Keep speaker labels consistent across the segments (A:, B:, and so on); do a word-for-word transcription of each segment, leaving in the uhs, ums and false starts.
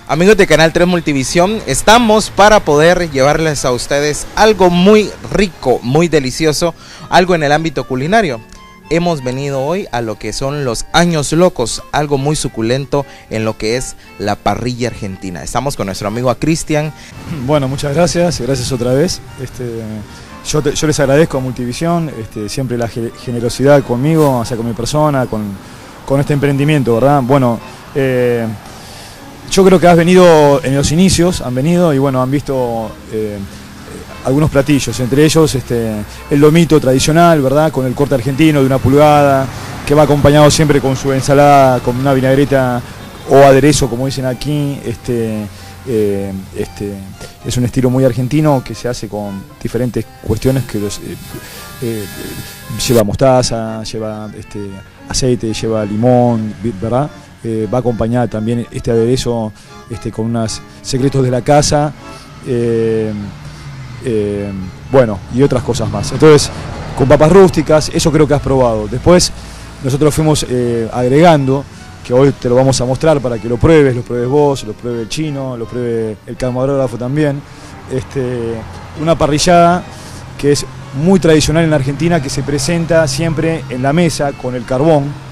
A: Amigos de Canal tres Multivisión, estamos para poder llevarles a ustedes algo muy rico, muy delicioso, algo en el ámbito culinario. Hemos venido hoy a lo que son los años locos, algo muy suculento en lo que es la parrilla argentina. Estamos con nuestro amigo Cristian.
B: Bueno, muchas gracias, gracias otra vez. Este, yo, te, yo les agradezco a Multivisión, este, siempre la generosidad conmigo, o sea, con mi persona, con, con este emprendimiento, ¿verdad? Bueno, eh, yo creo que has venido en los inicios, han venido y bueno, han visto eh, algunos platillos, entre ellos este, el lomito tradicional, ¿verdad? Con el corte argentino de una pulgada, que va acompañado siempre con su ensalada, con una vinagreta o aderezo, como dicen aquí. Este, eh, este, es un estilo muy argentino que se hace con diferentes cuestiones que los, eh, eh, lleva mostaza, lleva este, aceite, lleva limón, ¿verdad? Eh, va acompañada también este aderezo este, con unos secretos de la casa, eh, eh, bueno, y otras cosas más. Entonces, con papas rústicas, eso creo que has probado. Después, nosotros fuimos eh, agregando, que hoy te lo vamos a mostrar para que lo pruebes, lo pruebes vos, lo pruebe el chino, lo pruebe el camarógrafo también, este, una parrillada que es muy tradicional en la Argentina, que se presenta siempre en la mesa con el carbón,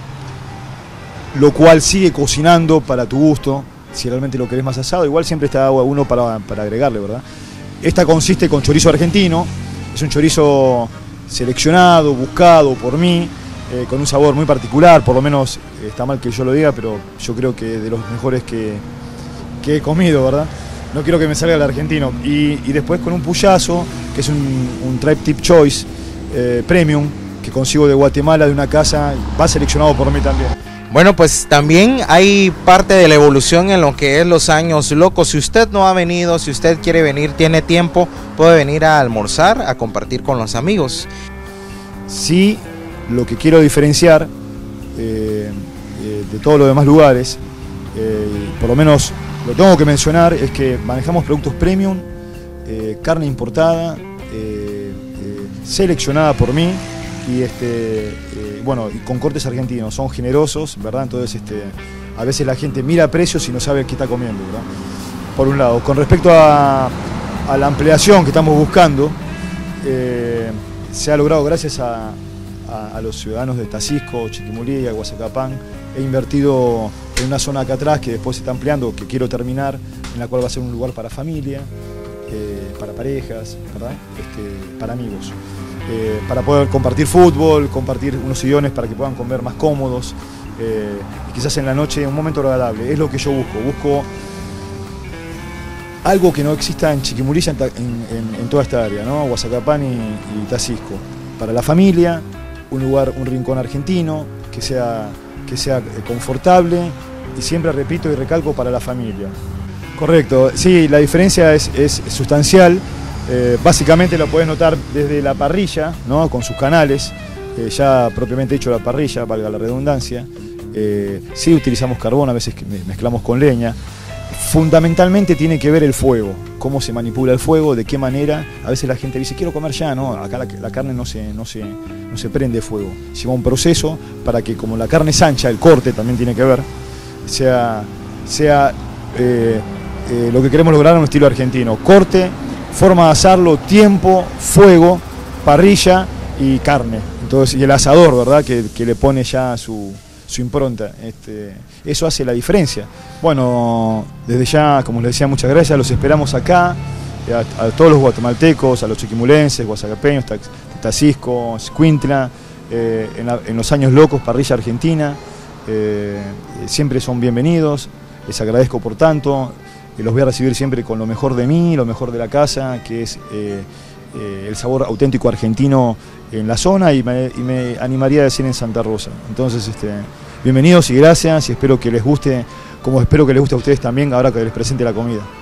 B: lo cual sigue cocinando para tu gusto. Si realmente lo querés más asado, igual siempre está uno para, para agregarle, ¿verdad? Esta consiste con chorizo argentino, es un chorizo seleccionado, buscado por mí, eh, con un sabor muy particular, por lo menos eh, está mal que yo lo diga, pero yo creo que de los mejores que, que he comido, ¿verdad? No quiero que me salga el argentino. Y, y después con un puyazo, que es un, un Tribe Tip Choice eh, Premium, que consigo de Guatemala, de una casa, va seleccionado por mí también.
A: Bueno, pues también hay parte de la evolución en lo que es los años locos. Si usted no ha venido, si usted quiere venir, tiene tiempo, puede venir a almorzar, a compartir con los amigos.
B: Sí, lo que quiero diferenciar eh, eh, de todos los demás lugares, eh, por lo menos lo tengo que mencionar, es que manejamos productos premium, eh, carne importada, eh, eh, seleccionada por mí, y este eh, bueno, y con cortes argentinos, son generosos, ¿verdad? Entonces este, a veces la gente mira precios y no sabe qué está comiendo, ¿verdad? Por un lado. Con respecto a, a la ampliación que estamos buscando, eh, se ha logrado gracias a, a, a los ciudadanos de Tacisco, Chiquimulí, Guasacapán. He invertido en una zona acá atrás que después se está ampliando, que quiero terminar, en la cual va a ser un lugar para familia, eh, para parejas, ¿verdad? Este, para amigos. Eh, para poder compartir fútbol, compartir unos sillones para que puedan comer más cómodos, eh, y quizás en la noche un momento agradable. Es lo que yo busco, busco algo que no exista en Chiquimulí, en, en, en toda esta área, ¿no? Guasacapán y, y Tacisco. Para la familia, un lugar, un rincón argentino, que sea, que sea confortable, y siempre repito y recalco, para la familia. Correcto, sí, la diferencia es, es sustancial. Eh, básicamente lo puedes notar desde la parrilla, ¿no? Con sus canales, eh, ya propiamente hecho la parrilla, valga la redundancia. Eh, sí utilizamos carbón, a veces mezclamos con leña. Fundamentalmente tiene que ver el fuego, cómo se manipula el fuego, de qué manera. A veces la gente dice, quiero comer ya, no, acá la, la carne no se, no, se, no se prende fuego. Lleva un proceso para que, como la carne es ancha, el corte también tiene que ver, sea, sea eh, eh, lo que queremos lograr en un estilo argentino. Corte, forma de asarlo, tiempo, fuego, parrilla y carne. Entonces, y el asador, ¿verdad? Que, que le pone ya su, su impronta. Este, eso hace la diferencia. Bueno, desde ya, como les decía, muchas gracias. Los esperamos acá, a, a todos los guatemaltecos, a los chiquimulenses, guasacapeños, Tacisco, Escuintla, eh, en, la, en los años locos, parrilla argentina. Eh, siempre son bienvenidos. Les agradezco por tanto. Los voy a recibir siempre con lo mejor de mí, lo mejor de la casa, que es eh, eh, el sabor auténtico argentino en la zona, y me, y me animaría a decir en Santa Rosa. Entonces, este, bienvenidos y gracias, y espero que les guste, como espero que les guste a ustedes también, ahora que les presente la comida.